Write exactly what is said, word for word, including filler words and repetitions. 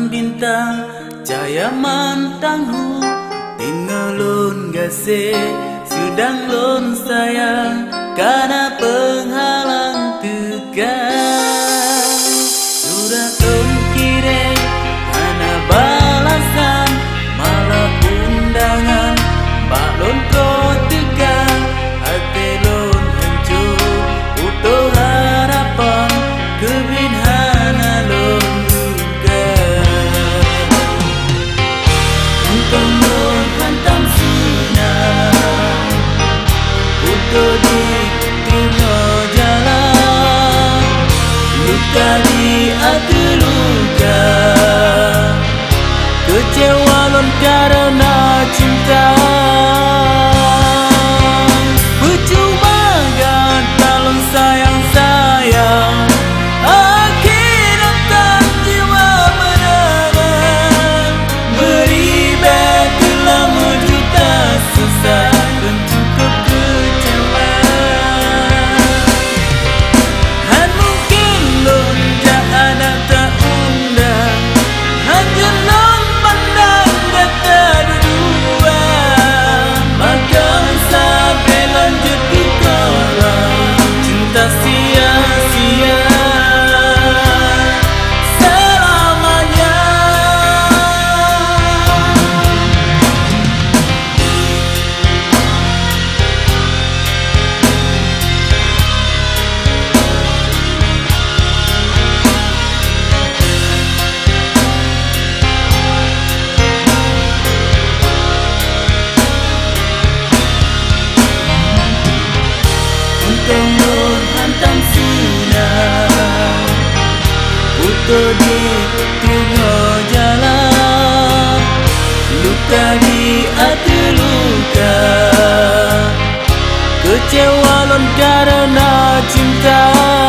bintang cahaya mantang hu tinggal lun gase sedang lun sayang karena penghalang tegang surat lun kirim hana balasan malah undangan bak lun pro tegang hati lun hancur putus harapan kebinhana lun duga untung lun hantam sinar putus di tengah jalan luka di hati luka kecewa lun karena cinta percuma kata lun sayang-sayang akhirat tak jiwa meneran beribad dalam juta susah dan cukup kecewa han mungkin lun tak ada tak undang hanya lun pandang kata dua maka sampai lanjut di korang cinta sia-sia selamanya untung lun hantam sinar putus di tengah jalan luka di hati luka kecewa lun karena cinta